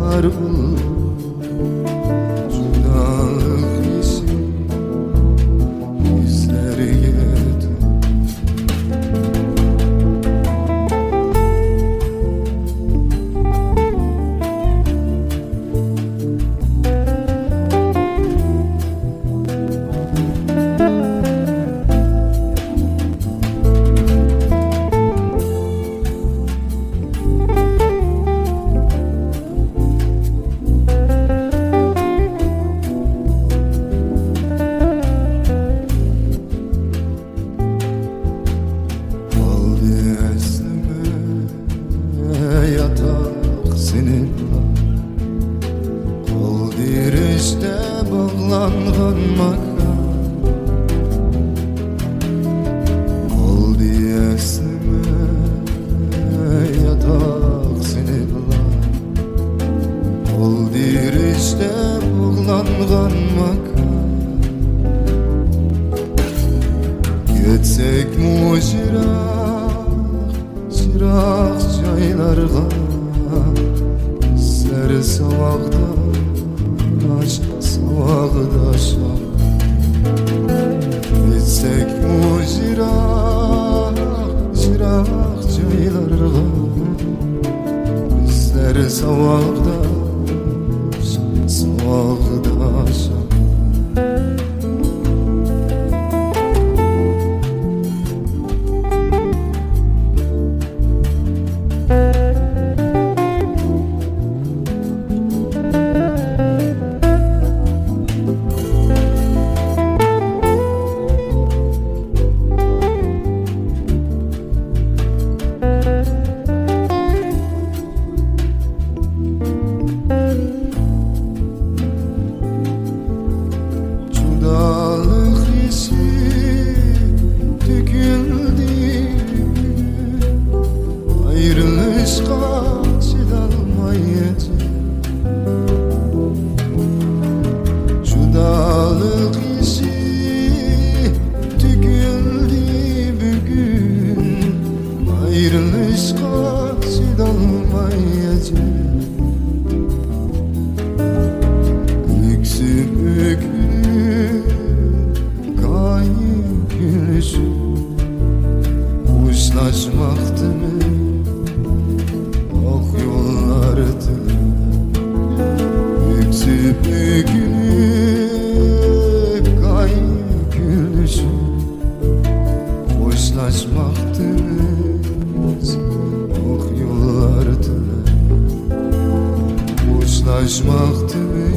yar bul. Judalık hissi bizleri yedi. Yatak seninle kol dirişte bağlangan makan. Kol diyesime yatak seninle kol dirişte bağlangan makan. Getsek mu Çırak çaylarga ser savakda aç savakda şan. Gitsek mu çırak çaylarga ser savakda savakda şan. Ayrılışka çiğdalmayacak. Judalık işi tüküldü bugün. Ayrılışka çiğdalmayacak. Öksüp ökülüp kayıp gülüşüp kuşlaşmaktı mı ok yollardı. Öksüp ökülüp kayıp gülüşüp hoşlaşmaktınız ok yollardı. Hoşlaşmaktınız